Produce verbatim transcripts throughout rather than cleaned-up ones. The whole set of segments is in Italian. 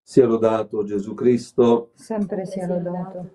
Sia lodato Gesù Cristo. Sempre sia lodato.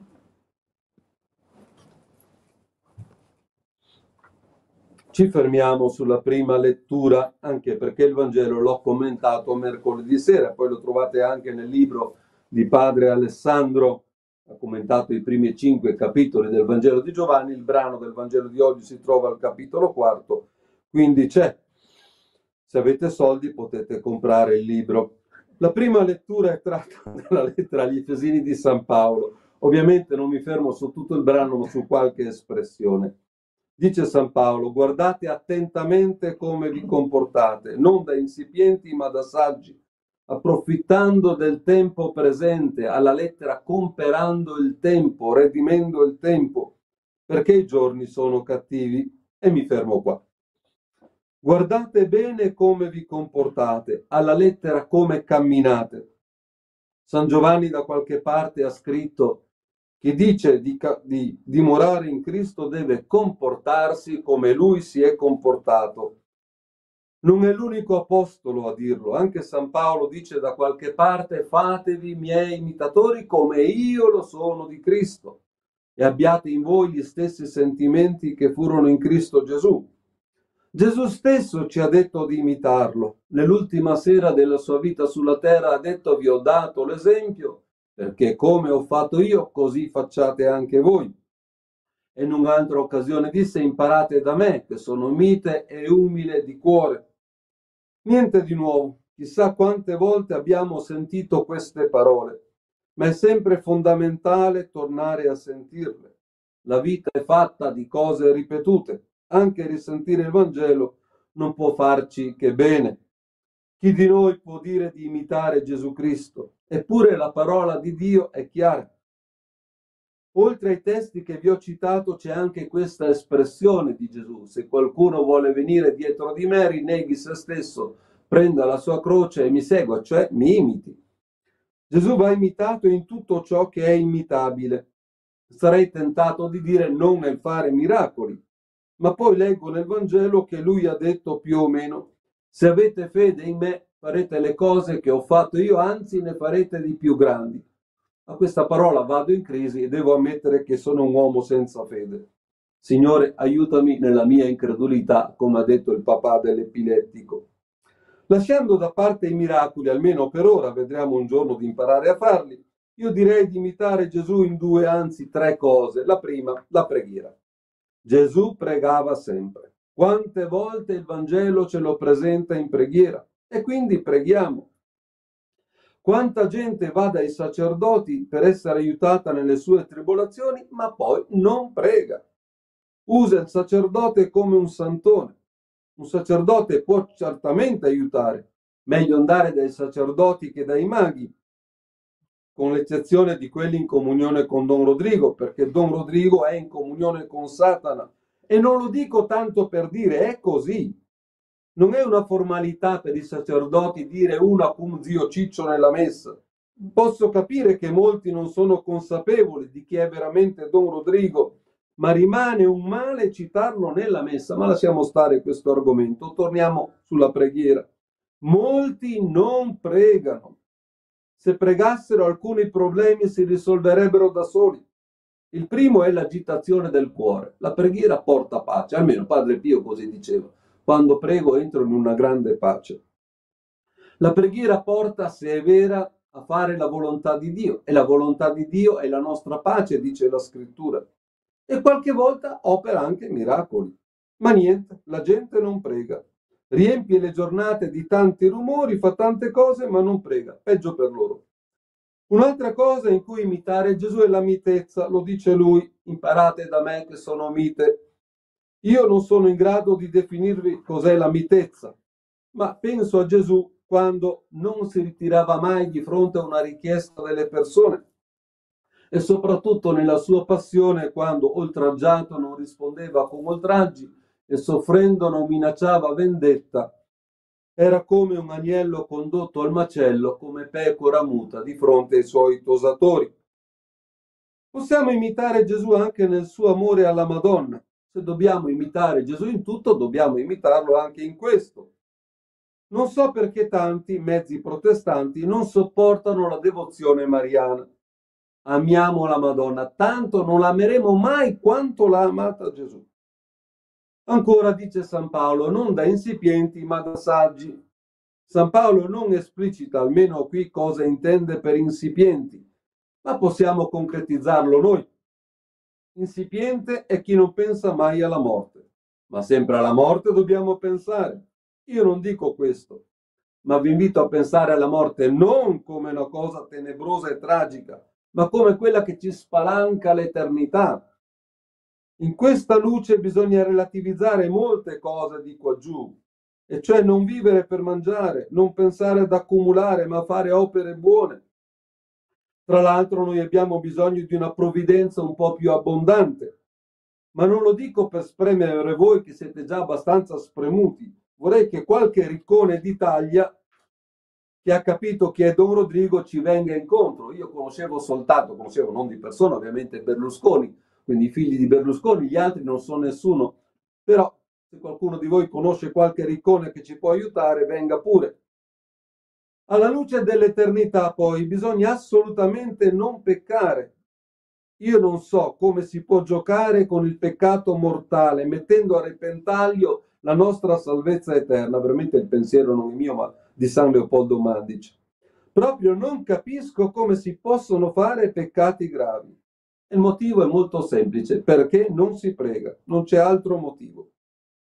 Ci fermiamo sulla prima lettura, anche perché il Vangelo l'ho commentato mercoledì sera, poi lo trovate anche nel libro di padre Alessandro, ha commentato i primi cinque capitoli del Vangelo di Giovanni, il brano del Vangelo di oggi si trova al capitolo quarto, quindi c'è. Se avete soldi potete comprare il libro. La prima lettura è tratta dalla lettera agli Efesini di San Paolo. Ovviamente non mi fermo su tutto il brano, ma su qualche espressione. Dice San Paolo: guardate attentamente come vi comportate, non da insipienti ma da saggi, approfittando del tempo presente, alla lettera comperando il tempo, redimendo il tempo, perché i giorni sono cattivi. E mi fermo qua. Guardate bene come vi comportate, alla lettera come camminate. San Giovanni da qualche parte ha scritto: chi dice di, di dimorare in Cristo deve comportarsi come lui si è comportato. Non è l'unico apostolo a dirlo, anche San Paolo dice da qualche parte: fatevi miei imitatori come io lo sono di Cristo, e abbiate in voi gli stessi sentimenti che furono in Cristo Gesù. Gesù stesso ci ha detto di imitarlo. Nell'ultima sera della sua vita sulla terra ha detto: vi ho dato l'esempio, perché come ho fatto io, così facciate anche voi. E in un'altra occasione disse: imparate da me, che sono mite e umile di cuore. Niente di nuovo, chissà quante volte abbiamo sentito queste parole, ma è sempre fondamentale tornare a sentirle. La vita è fatta di cose ripetute. Anche risentire il Vangelo non può farci che bene. Chi di noi può dire di imitare Gesù Cristo? Eppure la parola di Dio è chiara. Oltre ai testi che vi ho citato c'è anche questa espressione di Gesù: se qualcuno vuole venire dietro di me, rinneghi se stesso, prenda la sua croce e mi segua, cioè mi imiti. Gesù va imitato in tutto ciò che è imitabile. Sarei tentato di dire non nel fare miracoli, ma poi leggo nel Vangelo che lui ha detto più o meno: se avete fede in me farete le cose che ho fatto io, anzi ne farete di più grandi. A questa parola vado in crisi e devo ammettere che sono un uomo senza fede. Signore, aiutami nella mia incredulità, come ha detto il papà dell'epilettico. Lasciando da parte i miracoli, almeno per ora, vedremo un giorno di imparare a farli, io direi di imitare Gesù in due, anzi tre cose. La prima, la preghiera. Gesù pregava sempre. Quante volte il Vangelo ce lo presenta in preghiera? E quindi preghiamo. Quanta gente va dai sacerdoti per essere aiutata nelle sue tribolazioni, ma poi non prega. Usa il sacerdote come un santone. Un sacerdote può certamente aiutare. Meglio andare dai sacerdoti che dai maghi, con l'eccezione di quelli in comunione con Don Rodrigo, perché Don Rodrigo è in comunione con Satana. E non lo dico tanto per dire, è così. Non è una formalità per i sacerdoti dire una cum zio Ciccio nella messa. Posso capire che molti non sono consapevoli di chi è veramente Don Rodrigo, ma rimane un male citarlo nella messa. Ma lasciamo stare questo argomento, torniamo sulla preghiera. Molti non pregano. Se pregassero, alcuni problemi si risolverebbero da soli. Il primo è l'agitazione del cuore. La preghiera porta pace, almeno Padre Pio così diceva: quando prego entro in una grande pace. La preghiera porta, se è vera, a fare la volontà di Dio, e la volontà di Dio è la nostra pace, dice la scrittura. E qualche volta opera anche miracoli. Ma niente, la gente non prega. Riempie le giornate di tanti rumori, fa tante cose, ma non prega. Peggio per loro. Un'altra cosa in cui imitare Gesù è la mitezza. Lo dice lui: imparate da me che sono mite. Io non sono in grado di definirvi cos'è la mitezza, ma penso a Gesù quando non si ritirava mai di fronte a una richiesta delle persone, e soprattutto nella sua passione, quando oltraggiato non rispondeva con oltraggi e soffrendo non minacciava vendetta. Era come un agnello condotto al macello, come pecora muta di fronte ai suoi tosatori. Possiamo imitare Gesù anche nel suo amore alla Madonna. Se dobbiamo imitare Gesù in tutto, dobbiamo imitarlo anche in questo. Non so perché tanti mezzi protestanti non sopportano la devozione mariana. Amiamo la Madonna, tanto non l'ameremo mai quanto l'ha amata Gesù. Ancora dice San Paolo, non da insipienti ma da saggi. San Paolo non esplicita, almeno qui, cosa intende per insipienti, ma possiamo concretizzarlo noi. Insipiente è chi non pensa mai alla morte, ma sempre alla morte dobbiamo pensare. Io non dico questo, ma vi invito a pensare alla morte non come una cosa tenebrosa e tragica, ma come quella che ci spalanca l'eternità. In questa luce bisogna relativizzare molte cose di qua giù, e cioè non vivere per mangiare, non pensare ad accumulare, ma fare opere buone. Tra l'altro noi abbiamo bisogno di una provvidenza un po' più abbondante, ma non lo dico per spremere voi che siete già abbastanza spremuti. Vorrei che qualche riccone d'Italia che ha capito chi è Don Rodrigo ci venga incontro. Io conoscevo soltanto, conoscevo non di persona ovviamente Berlusconi, quindi i figli di Berlusconi, gli altri non so nessuno, però se qualcuno di voi conosce qualche riccone che ci può aiutare, venga pure. Alla luce dell'eternità poi bisogna assolutamente non peccare. Io non so come si può giocare con il peccato mortale, mettendo a repentaglio la nostra salvezza eterna. Veramente il pensiero non è mio, ma di San Leopoldo Mandic. Proprio non capisco come si possono fare peccati gravi. Il motivo è molto semplice, perché non si prega, non c'è altro motivo.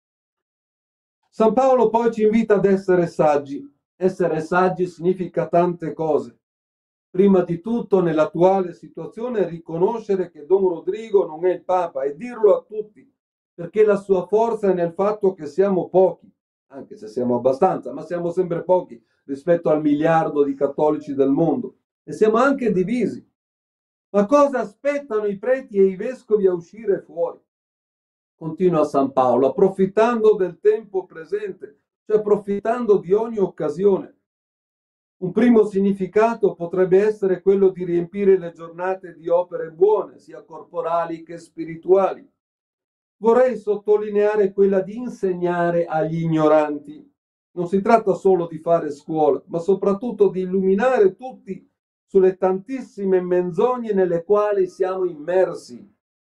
San Paolo poi ci invita ad essere saggi. Essere saggi significa tante cose. Prima di tutto, nell'attuale situazione, riconoscere che Don Rodrigo non è il Papa e dirlo a tutti, perché la sua forza è nel fatto che siamo pochi, anche se siamo abbastanza, ma siamo sempre pochi rispetto al miliardo di cattolici del mondo, e siamo anche divisi. Ma cosa aspettano i preti e i vescovi a uscire fuori? Continua San Paolo, approfittando del tempo presente, cioè approfittando di ogni occasione. Un primo significato potrebbe essere quello di riempire le giornate di opere buone, sia corporali che spirituali. Vorrei sottolineare quella di insegnare agli ignoranti. Non si tratta solo di fare scuola, ma soprattutto di illuminare tutti sulle tantissime menzogne nelle quali siamo immersi.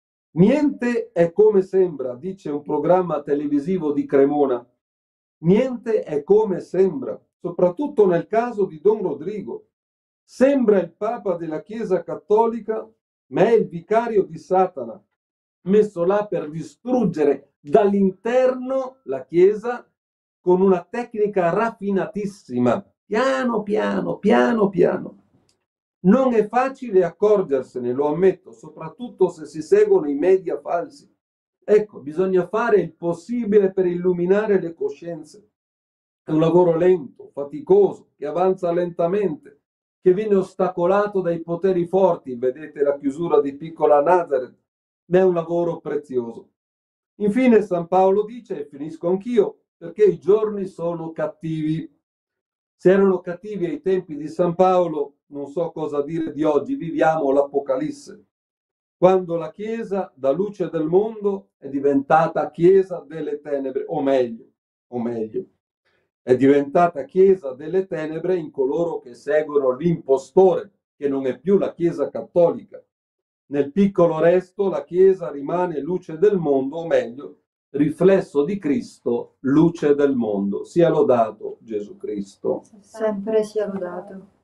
Niente è come sembra, dice un programma televisivo di Cremona. Niente è come sembra, soprattutto nel caso di Don Rodrigo. Sembra il Papa della Chiesa Cattolica, ma è il vicario di Satana, messo là per distruggere dall'interno la Chiesa con una tecnica raffinatissima, piano piano, piano piano. Non è facile accorgersene, lo ammetto, soprattutto se si seguono i media falsi. Ecco, bisogna fare il possibile per illuminare le coscienze. È un lavoro lento, faticoso, che avanza lentamente, che viene ostacolato dai poteri forti, vedete la chiusura di Piccola Nazareth, ma è un lavoro prezioso. Infine San Paolo dice, e finisco anch'io, perché i giorni sono cattivi. Se erano cattivi ai tempi di San Paolo, non so cosa dire di oggi, viviamo l'Apocalisse, quando la Chiesa, da luce del mondo, è diventata Chiesa delle tenebre, o meglio, o meglio, è diventata Chiesa delle tenebre in coloro che seguono l'impostore, che non è più la Chiesa cattolica. Nel piccolo resto la Chiesa rimane luce del mondo, o meglio, riflesso di Cristo, luce del mondo. Sia lodato Gesù Cristo. Sempre sia lodato.